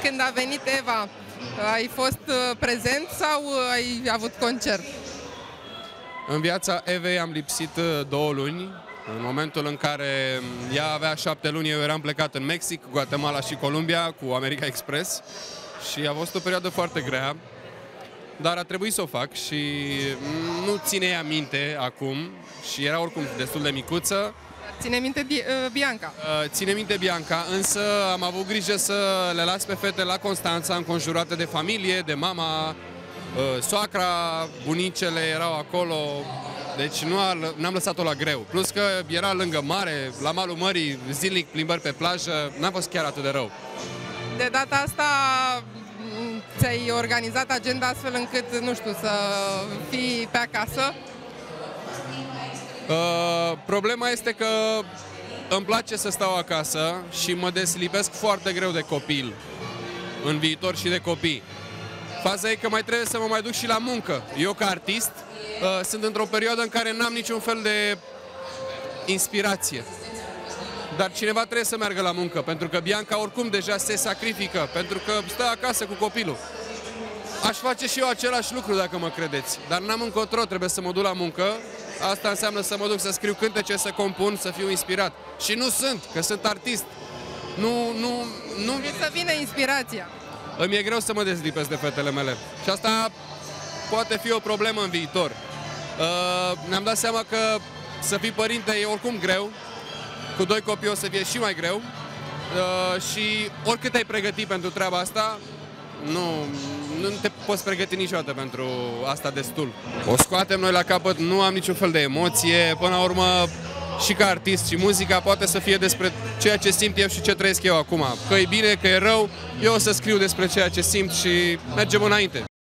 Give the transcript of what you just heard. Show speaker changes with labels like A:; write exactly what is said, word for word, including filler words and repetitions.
A: când a venit Eva, ai fost prezent sau ai avut concert?
B: În viața Evei am lipsit două luni. În momentul în care ea avea șapte luni, eu eram plecat în Mexic, Guatemala și Columbia cu America Express și a fost o perioadă foarte grea, dar a trebuit să o fac și nu ține ea minte acum și era oricum destul de micuță.
A: Ține minte Bianca?
B: Ține minte Bianca, însă am avut grijă să le las pe fete la Constanța, înconjurate de familie, de mama, soacra, bunicele erau acolo, deci nu n-am lăsat-o la greu. Plus că era lângă mare, la malul mării, zilnic plimbări pe plajă, n-a fost chiar atât de rău.
A: De data asta ți-ai organizat agenda astfel încât, nu știu, să fii pe acasă?
B: Uh, problema este că îmi place să stau acasă și mă deslipesc foarte greu de copil în viitor și de copii. Faza e că mai trebuie să mă mai duc și la muncă. Eu, ca artist, uh, sunt într-o perioadă în care n-am niciun fel de inspirație. Dar cineva trebuie să meargă la muncă, pentru că Bianca oricum deja se sacrifică, pentru că stă acasă cu copilul. Aș face și eu același lucru, dacă mă credeți, dar n-am încotro, trebuie să mă duc la muncă. Asta înseamnă să mă duc să scriu cântece, să compun, să fiu inspirat. Și nu sunt, că sunt artist. Nu, nu, nu...
A: Trebuie să vină inspirația.
B: Îmi e greu să mă dezlipesc de fetele mele. Și asta poate fi o problemă în viitor. Uh, ne-am dat seama că să fii părinte e oricum greu. Cu doi copii o să fie și mai greu. Uh, și oricât ai pregătit pentru treaba asta, nu, nu te poți pregăti niciodată pentru asta destul. O scoatem noi la capăt, nu am niciun fel de emoție. Până la urmă, și ca artist și muzica poate să fie despre ceea ce simt eu și ce trăiesc eu acum. Că e bine, că e rău, eu o să scriu despre ceea ce simt și mergem înainte.